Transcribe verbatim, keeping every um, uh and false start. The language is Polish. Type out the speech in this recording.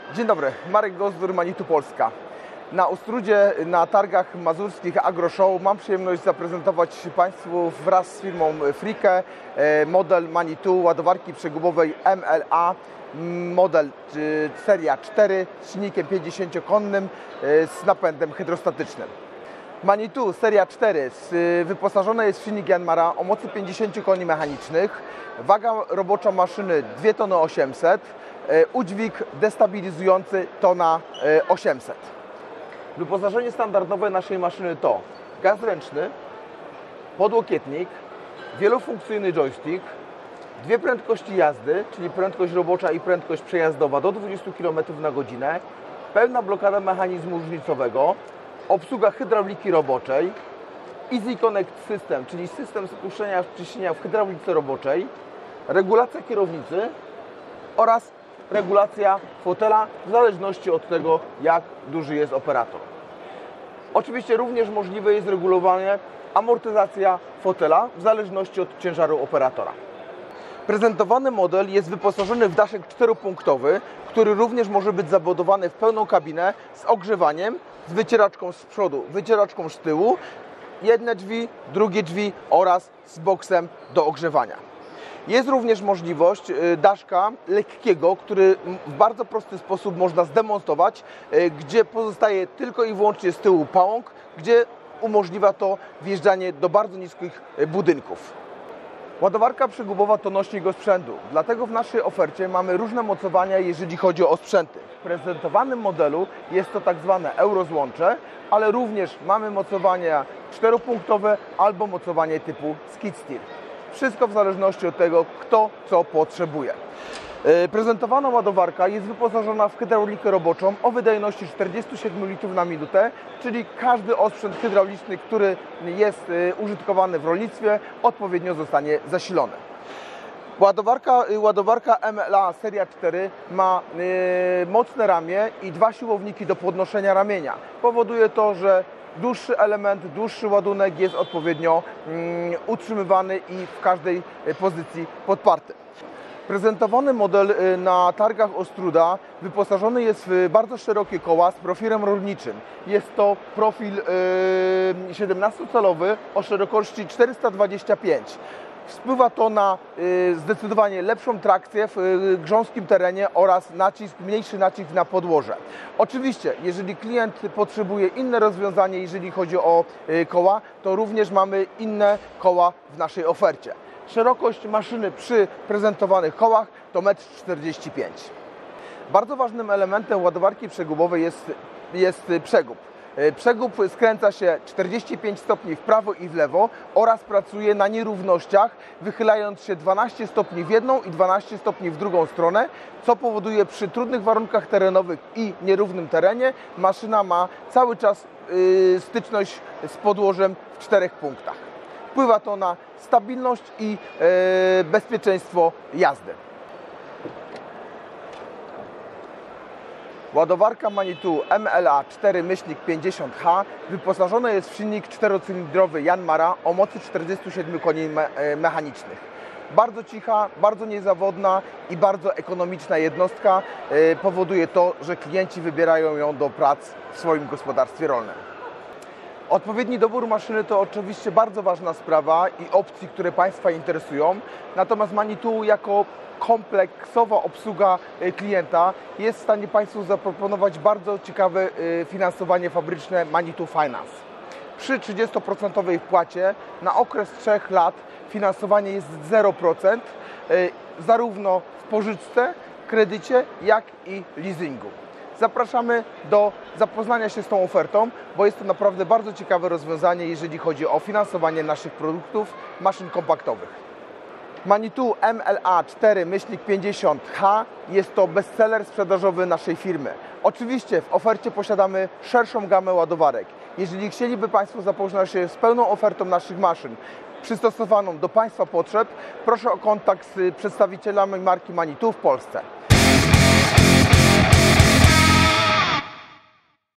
Dzień dobry, Marek Gozdur, Manitou Polska. Na Ostródzie, na targach mazurskich AgroShow mam przyjemność zaprezentować Państwu wraz z firmą Fricke model Manitou ładowarki przegubowej M L A, model seria cztery z silnikiem pięćdziesięciokonnym z napędem hydrostatycznym. Manitou seria cztery wyposażone jest w silnik Yanmara o mocy pięćdziesięciu koni mechanicznych, waga robocza maszyny dwie tony osiemset, udźwig destabilizujący tona osiemset. Wyposażenie standardowe naszej maszyny to gaz ręczny, podłokietnik, wielofunkcyjny joystick, dwie prędkości jazdy, czyli prędkość robocza i prędkość przejazdowa do dwudziestu kilometrów na godzinę, pełna blokada mechanizmu różnicowego, obsługa hydrauliki roboczej, Easy Connect System, czyli system spuszczenia wciśnienia w hydraulice roboczej, regulacja kierownicy oraz regulacja fotela w zależności od tego, jak duży jest operator. Oczywiście również możliwe jest regulowanie amortyzacja fotela w zależności od ciężaru operatora. Prezentowany model jest wyposażony w daszek czteropunktowy, który również może być zabudowany w pełną kabinę z ogrzewaniem, z wycieraczką z przodu, wycieraczką z tyłu, jedne drzwi, drugie drzwi oraz z boksem do ogrzewania. Jest również możliwość daszka lekkiego, który w bardzo prosty sposób można zdemonstrować, gdzie pozostaje tylko i wyłącznie z tyłu pałąk, gdzie umożliwia to wjeżdżanie do bardzo niskich budynków. Ładowarka przegubowa to nośnik osprzętu, dlatego w naszej ofercie mamy różne mocowania, jeżeli chodzi o sprzęty. W prezentowanym modelu jest to tak zwane eurozłącze, ale również mamy mocowania czteropunktowe albo mocowanie typu skid steer. Wszystko w zależności od tego, kto co potrzebuje. Prezentowana ładowarka jest wyposażona w hydraulikę roboczą o wydajności czterdziestu siedmiu litrów na minutę, czyli każdy osprzęt hydrauliczny, który jest użytkowany w rolnictwie, odpowiednio zostanie zasilony. Ładowarka, ładowarka M L A seria cztery ma yy, mocne ramię i dwa siłowniki do podnoszenia ramienia. Powoduje to, że dłuższy element, dłuższy ładunek jest odpowiednio mm, utrzymywany i w każdej pozycji podparty. Prezentowany model na targach Ostróda wyposażony jest w bardzo szerokie koła z profilem rolniczym. Jest to profil yy, siedemnastocalowy o szerokości czterysta dwadzieścia pięć. Wpływa to na y, zdecydowanie lepszą trakcję w y, grząskim terenie oraz nacisk, mniejszy nacisk na podłoże. Oczywiście, jeżeli klient potrzebuje inne rozwiązanie, jeżeli chodzi o y, koła, to również mamy inne koła w naszej ofercie. Szerokość maszyny przy prezentowanych kołach to metr czterdzieści pięć. Bardzo ważnym elementem ładowarki przegubowej jest, jest przegub. Przegub skręca się czterdzieści pięć stopni w prawo i w lewo oraz pracuje na nierównościach, wychylając się dwanaście stopni w jedną i dwanaście stopni w drugą stronę, co powoduje przy trudnych warunkach terenowych i nierównym terenie maszyna ma cały czas yy, styczność z podłożem w czterech punktach. Wpływa to na stabilność i yy, bezpieczeństwo jazdy. Ładowarka Manitou M L A cztery pięćdziesiąt H wyposażona jest w silnik czterocylindrowy Yanmara o mocy czterdziestu siedmiu koni me mechanicznych. Bardzo cicha, bardzo niezawodna i bardzo ekonomiczna jednostka yy, powoduje to, że klienci wybierają ją do prac w swoim gospodarstwie rolnym. Odpowiedni dobór maszyny to oczywiście bardzo ważna sprawa i opcji, które Państwa interesują. Natomiast Manitou jako kompleksowa obsługa klienta jest w stanie Państwu zaproponować bardzo ciekawe finansowanie fabryczne Manitou Finance. Przy trzydziestoprocentowej wpłacie na okres trzech lat finansowanie jest zero procent zarówno w pożyczce, kredycie, jak i leasingu. Zapraszamy do zapoznania się z tą ofertą, bo jest to naprawdę bardzo ciekawe rozwiązanie, jeżeli chodzi o finansowanie naszych produktów, maszyn kompaktowych. Manitou M L A cztery pięćdziesiąt H jest to bestseller sprzedażowy naszej firmy. Oczywiście w ofercie posiadamy szerszą gamę ładowarek. Jeżeli chcieliby Państwo zapoznać się z pełną ofertą naszych maszyn przystosowaną do Państwa potrzeb, proszę o kontakt z przedstawicielami marki Manitou w Polsce.